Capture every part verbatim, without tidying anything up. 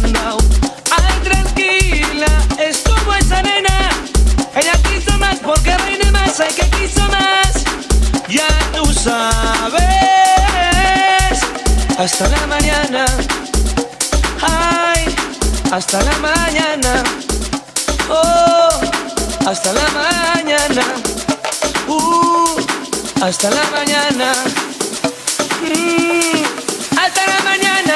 No, ay, tranquila, estuvo esa nena. Ella quiso más porque reine más, hay que quiso más. Ya tú sabes. Hasta la mañana. Ay, hasta la mañana. Oh, hasta la mañana. Uh, hasta la mañana. Mm, hasta la mañana.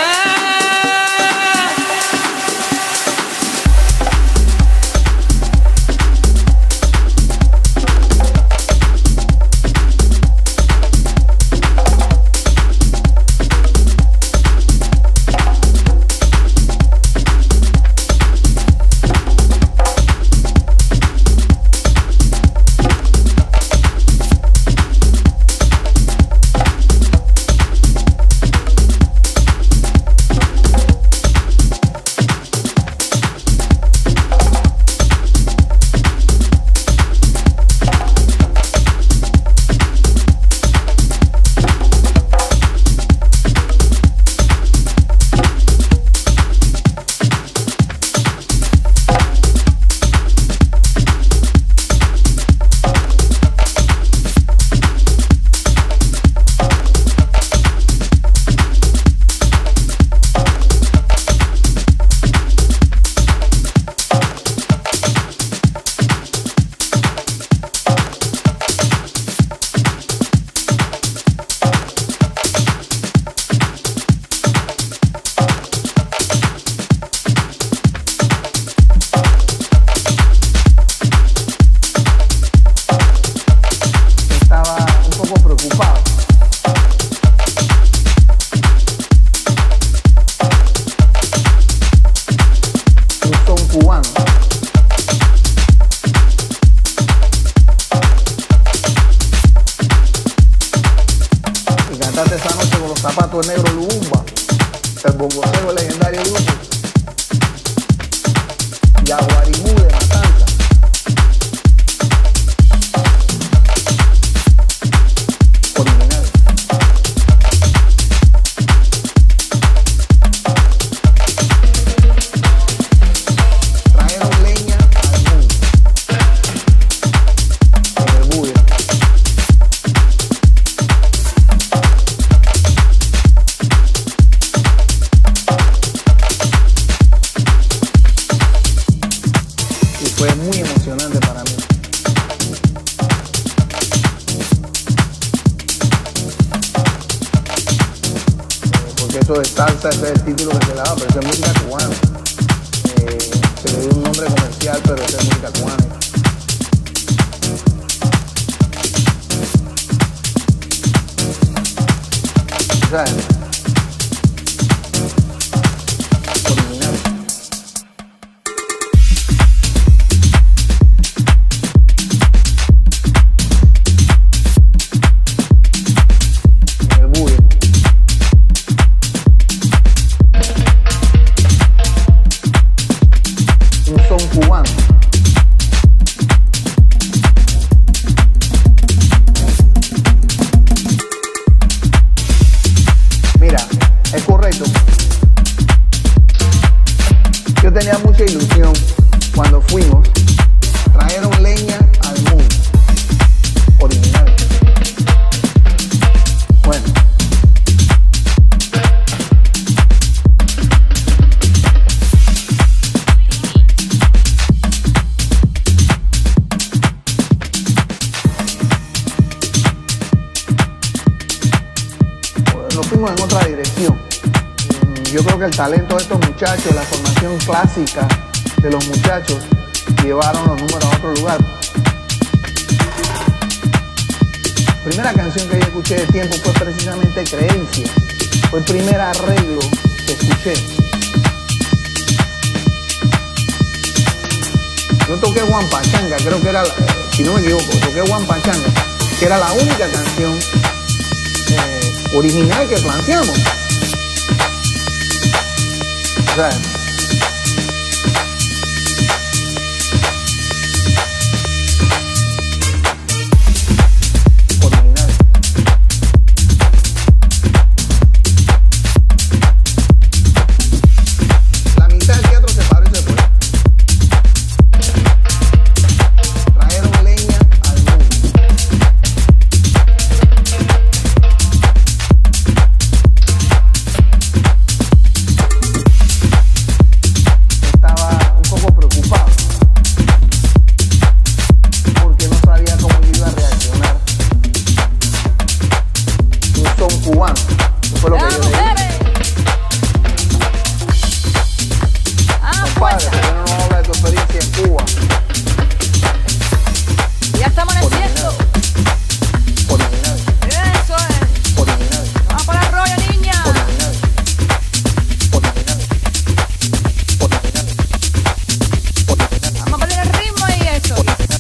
Eso de salsa, ese es el título que se le daba, pero eso es música cubana. Eh, se le dio un nombre comercial, pero eso es música cubana. ¿Sabes? Tenía mucha ilusión cuando fuimos, trajeron leña al mundo, original. Bueno, nos fuimos en otra dirección. Yo creo que el talento de estos muchachos, la formación clásica de los muchachos, llevaron los números a otro lugar. La primera canción que yo escuché de Tiempo fue precisamente Creencia. Fue el primer arreglo que escuché. Yo toqué Juan Pachanga, creo que era, la, si no me equivoco, toqué Juan Pachanga, que era la única canción eh, original que planteamos. O sea, original. La padres, ¿por qué no nos hablas de tu experiencia en Cuba? Ya está amaneciendo. Original. Eso es. Original. Vamos para el rollo, niña. Original. Original. Original. Original. Vamos a poner el ritmo y eso.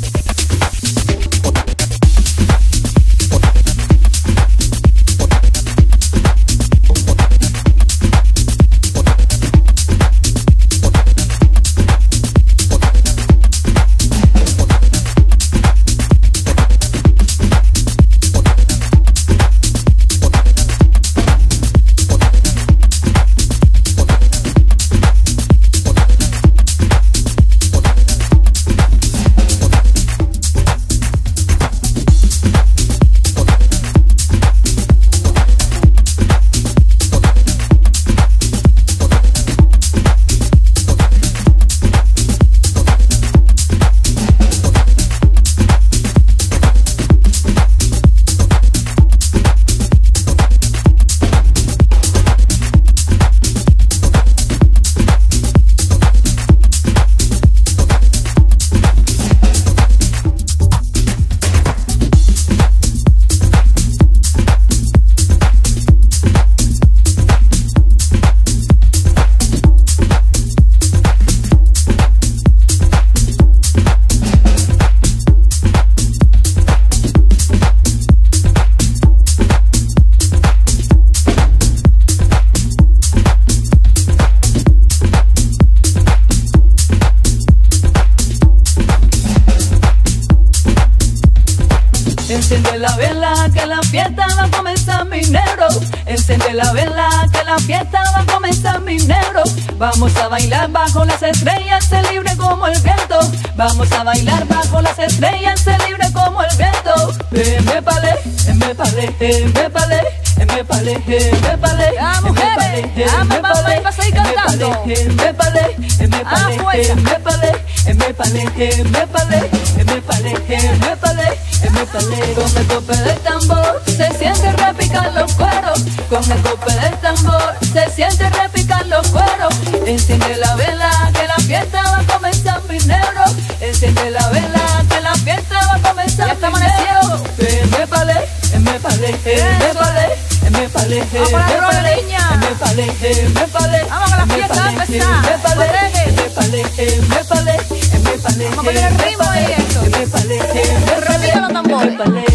Enciende la vela que la fiesta va a comenzar, mi negro. Enciende la vela que la fiesta va a comenzar, mi negro. Vamos a bailar bajo las estrellas, se libre como el viento. Vamos a bailar bajo las estrellas, se libre como el viento. Eh, me palé, eh, me palé, eh, me palé, eh, me palé, eh, me palé. Ya, mujeres, ya me vamos a ir para seguir cantando. Eh, me palé, eh, me palé, eh, me palé, eh, me palé, eh, me palé, eh, me palé, eh, me palé. Me palé. Con el golpe del tambor se siente repicar los cueros. Con el golpe del tambor se siente repicar los cueros. Enciende la vela que la fiesta va a comenzar, mi negro. Enciende la vela que la fiesta va a comenzar, ya está mi negro. Eh, me palé, eh, me palé, eh, me palé, eh, me palé, eh, vamos para el me rollo, palé, niña. eh, me palé, eh, me palé. Vamos a la me fiesta, palé, empezar. eh, me palé, Reggae. eh, me palé, eh, me palé, eh, me palé, Vamos a poner el eh, me ritmo palé, y eso. eh, me palé, eh, me palé, Repite los tambores. me palé.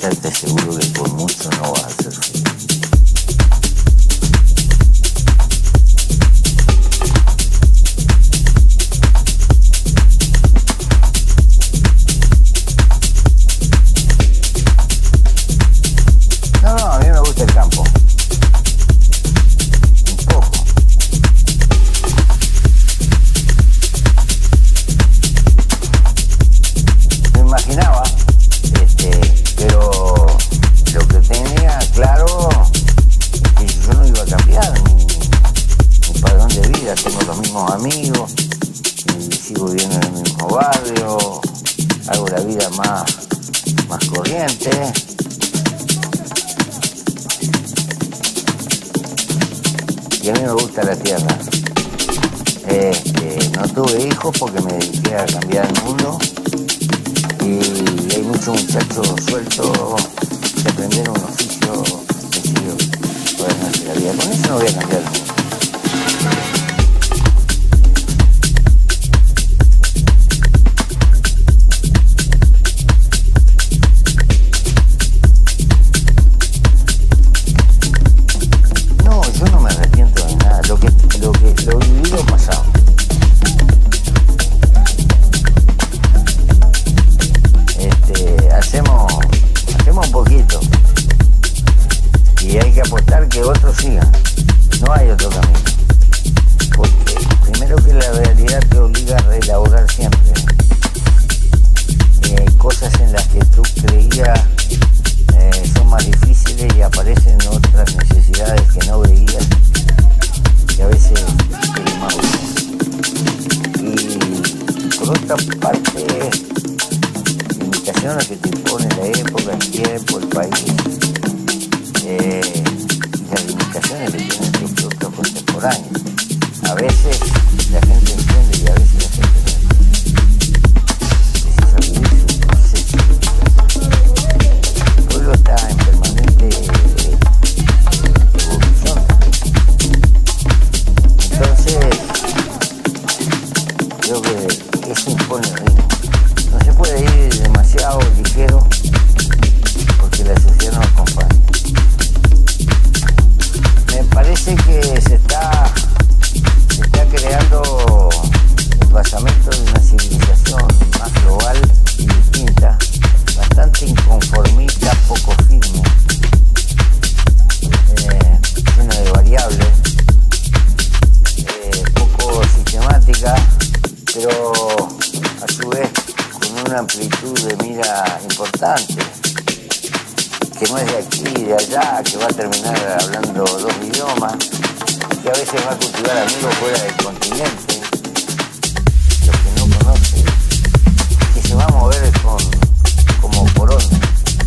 ya te aseguro que por mucho no vas a ser feliz. No, no, a mí me gusta el campo. Un poco. Me imaginaba, este, pero lo que tenía claro es que yo no iba a cambiar mi, mi padrón de vida. Tengo los mismos amigos, y sigo viviendo en el mismo barrio, hago la vida más, más corriente. Y a mí me gusta la tierra. Este, no tuve hijos porque me dediqué a cambiar el mundo. Y hay muchos muchachos sueltos que aprender un oficio sencillo para ganarse la vida. Con eso no voy a cambiar el mundo. Que otros sigan, no hay otro camino, porque primero que la realidad te obliga a reelaborar siempre, y hay cosas en las que tú creías eh, son más difíciles y aparecen otras necesidades que no veías y a veces es más útil. Y por otra parte, limitaciones que te impone la época, el tiempo, el país, eh, las limitaciones que tienen tus propios contemporáneos. A veces la gente entiende y a veces la gente no entiende. Precisa vivir su proceso. El pueblo está en permanente evolución. Entonces, creo que eso impone ritmo. No se puede ir demasiado ligero porque la sociedad no acompaña. Me parece que se está, se está creando el basamento de una civilización más global y distinta, bastante inconformista, poco firme, eh, llena de variables, eh, poco sistemática, pero a su vez con una amplitud de mira importante, que no es de aquí, de allá, que va a terminar hablando dos idiomas, que a veces va a cultivar amigos fuera del continente, los que no conoce, que se va a mover con, como por onda,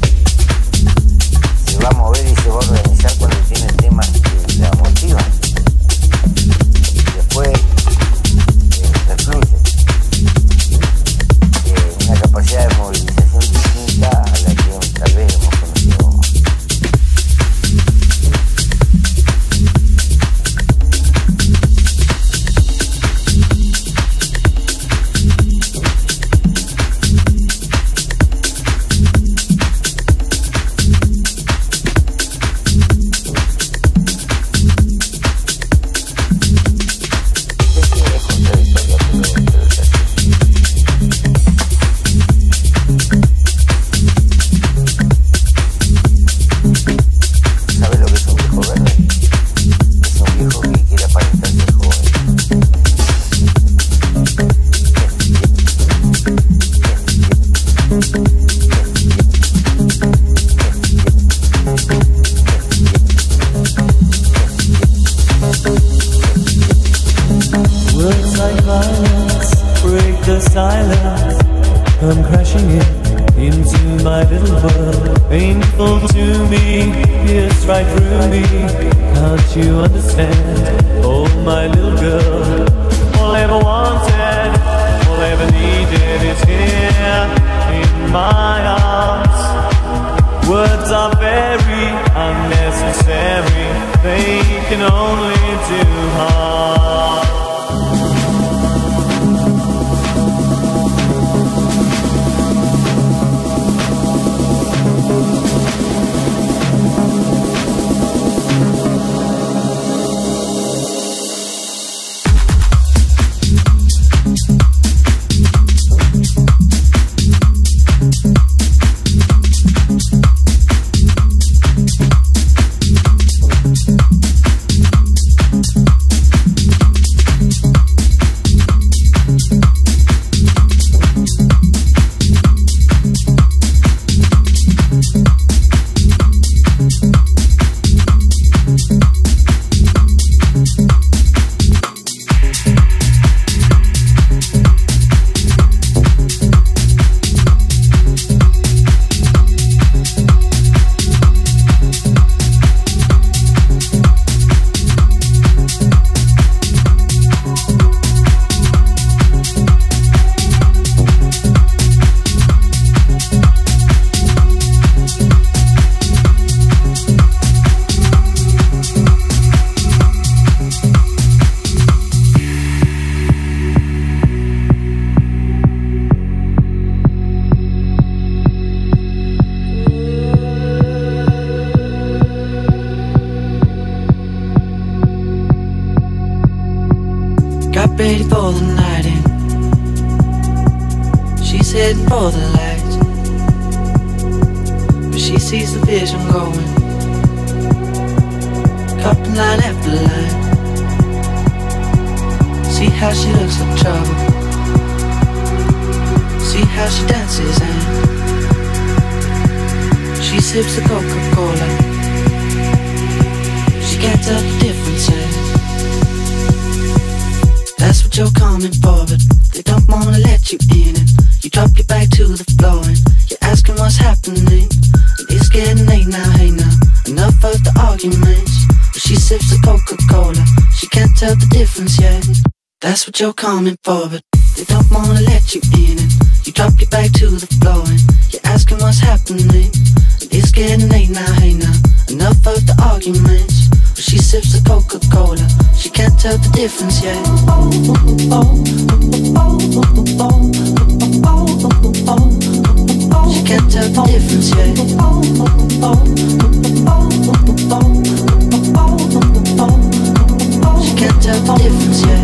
se va a mover y se va a organizar cuando tiene temas que la motivan, y después eh, refluye, eh, una capacidad de movilización distinta a la que tal vez hemos conocido. I'm crashing in into my little world. Painful to me, pierced right through me. Can't you understand? Oh, my little girl. All I ever wanted, all I ever needed is here in my arms. Words are very unnecessary. They can only do harm. ready for the night in. She's heading for the lights, but she sees the vision going, cupping line after line. See how she looks like trouble, see how she dances and she sips the Coca-Cola. She can't tell the difference and that's what you're coming for, but they don't wanna let you in it. You drop your back to the floor and you're asking what's happening. And it's getting late now, hey now, enough of the arguments. But she sips the Coca-Cola, she can't tell the difference yet. That's what you're coming for, but they don't wanna let you in it. You drop your back to the floor and you're asking what's happening. And it's getting late now, hey now, enough of the arguments. But she sips the Coca-Cola, she can't tell the difference yet. She can't tell the difference yet. She can't tell the difference yet.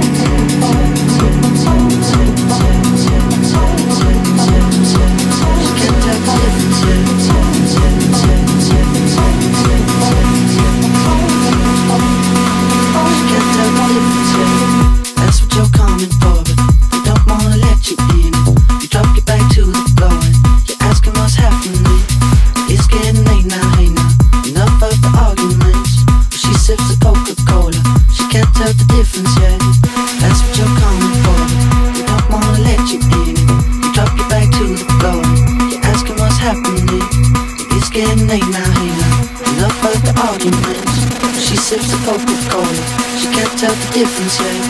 That's what you're coming for, but they don't wanna let you in it. You drop your back to the floor and you're asking what's happening. It's getting late now, hey now, enough of the arguments. But she sips the Coca-Cola, she can't tell the difference yet. That's what you're coming for, but they don't wanna let you in it. You drop your back to the floor and you're asking what's happening. It's getting late now, hey now, enough of the arguments. She sips the Coca-Cola, she can't tell the difference yet.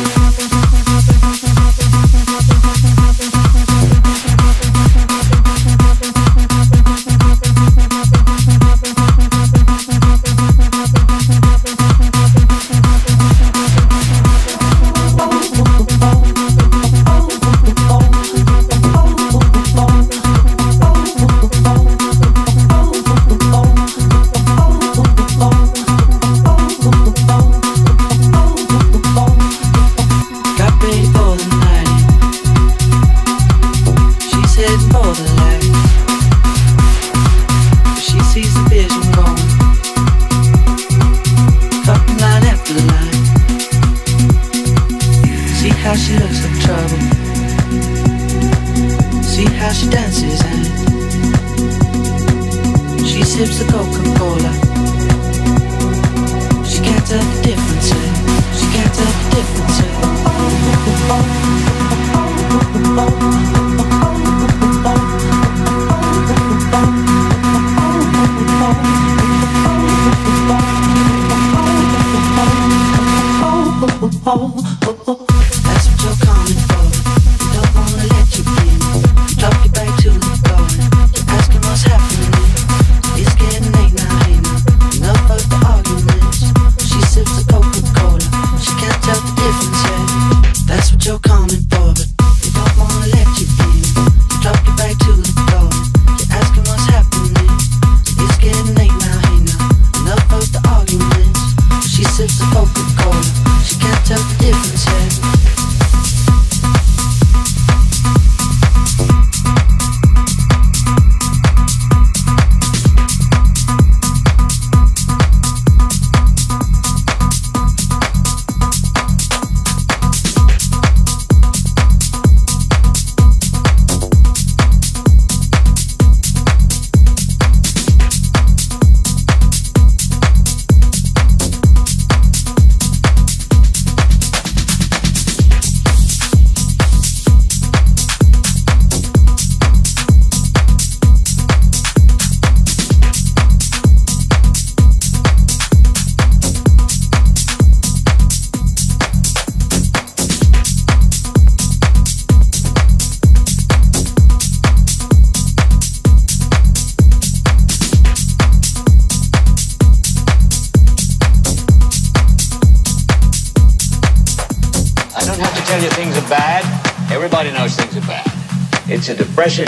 It's a depression.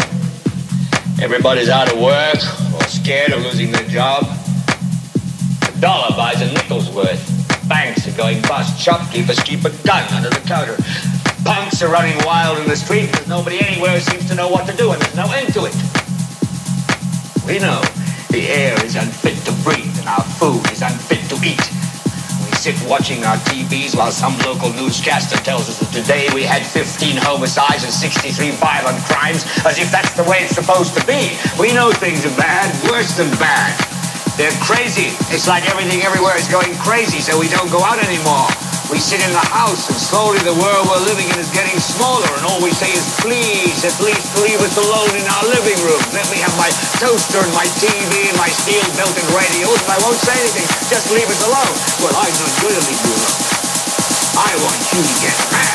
Everybody's out of work or scared of losing their job. A dollar buys a nickel's worth. Banks are going bust. Shopkeepers keep a gun under the counter. Punks are running wild in the street because nobody anywhere seems to know what to do, and there's no end to it. We know the air is unfit to breathe and our food is unfit to eat. We sit watching our T Vs while some local newscaster tells us that today we had fifteen homicides and sixty-three violent crimes, as if that's the way it's supposed to be. We know things are bad, worse than bad. They're crazy. It's like everything everywhere is going crazy, so we don't go out anymore. We sit in the house, and slowly the world we're living in is getting smaller, and all we say is, please, at least leave us alone in our living room. Let me have my toaster and my T V and my steel-belted radios, and I won't say anything. Just leave us alone. Well, I'm not going to leave you alone. I want you to get mad.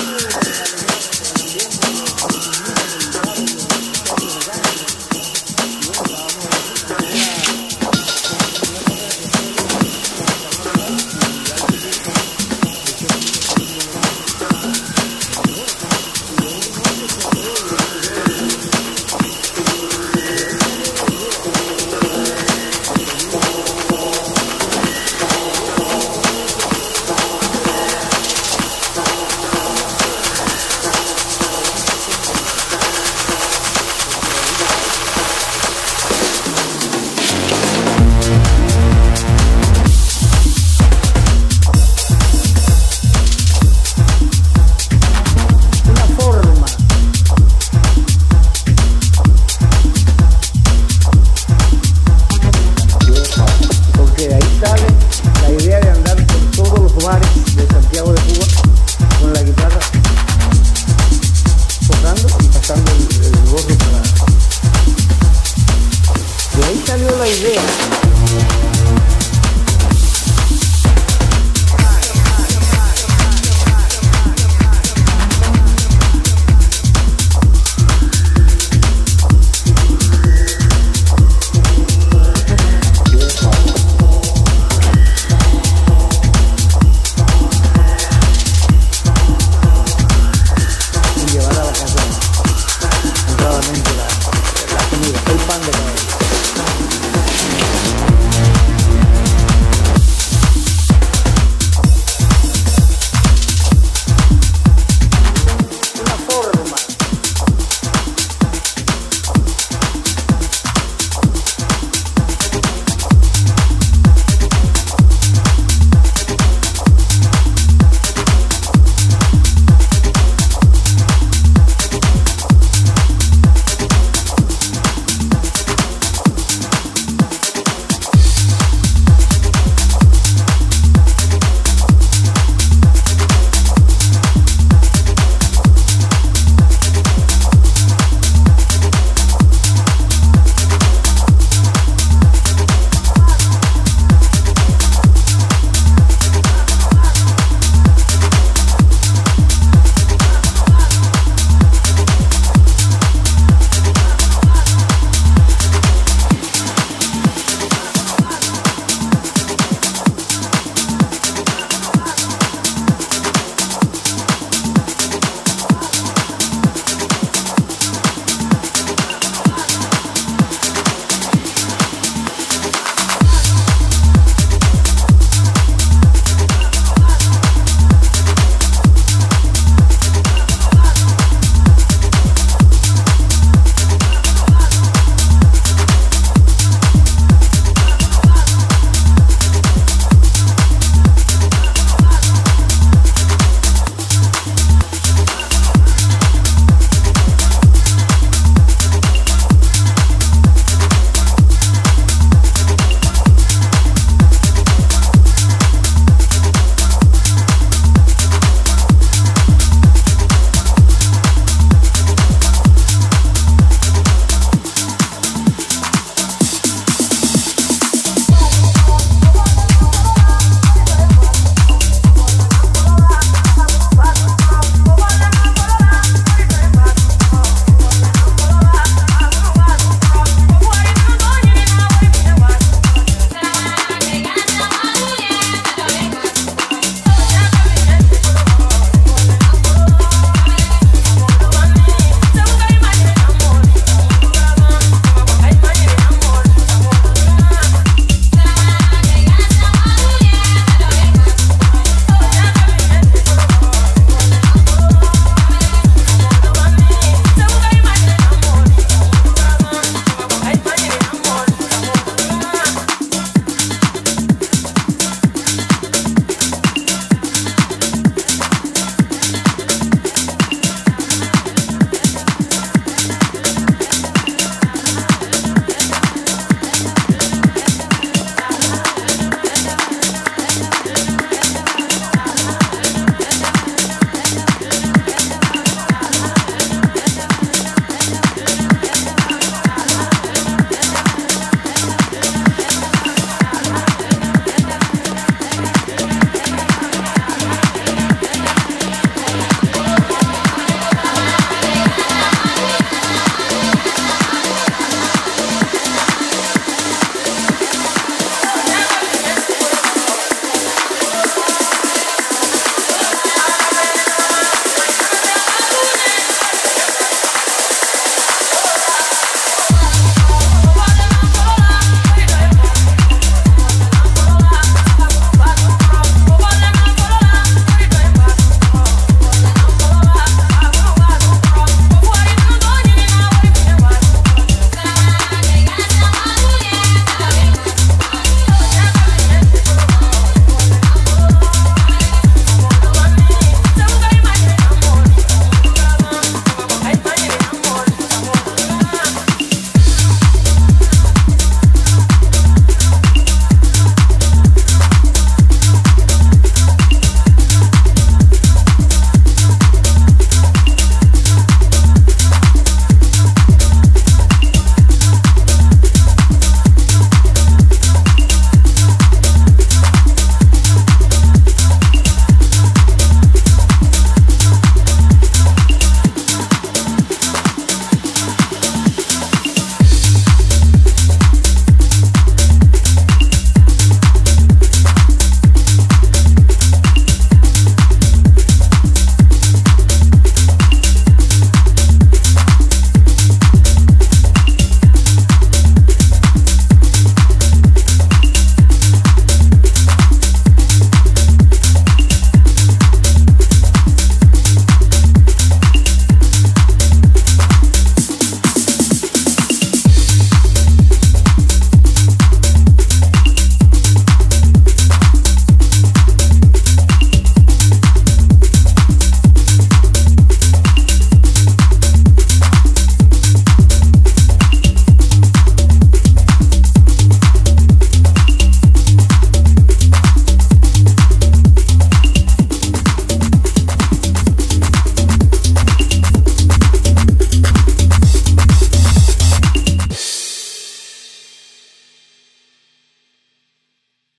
Bye.